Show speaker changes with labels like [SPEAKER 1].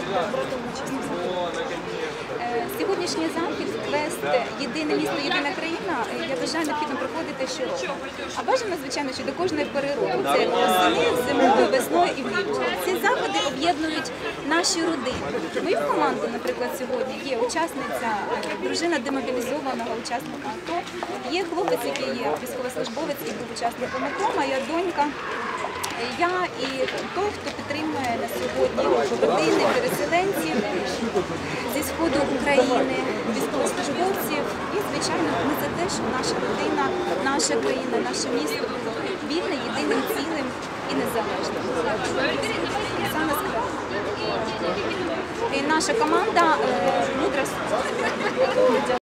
[SPEAKER 1] брати участь у заході?
[SPEAKER 2] Сьогоднішній захід, квест «Єдине місто, єдина країна», я вважаю, необхідно проходити щороку. А бажано, звичайно, що до кожної пори року. Це восени, зимою, весною і влітку. Ці заходи об'єднують наші родини. Мою команду, наприклад, сьогодні є учасниця, дружина демобілізованого учасника АТО, є хлопець, який є військовослужбовець і був учасником АТО, моя донька. Я і той, хто підтримує на сьогодні родини переселенців зі сходу України, військовослужбовців. І, звичайно, ми за те, щоб наша родина, наша країна, наше місто було вільне, єдиним, цілим і незалежним. Саме скраб. І наша команда мудра.